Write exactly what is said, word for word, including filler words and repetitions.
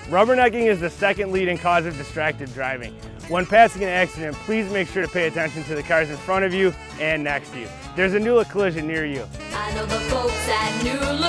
Rubbernecking is the second leading cause of distracted driving. When passing an accident, please make sure to pay attention to the cars in front of you and next to you. There's a NuLook collision near you. I know the folks at NuLook.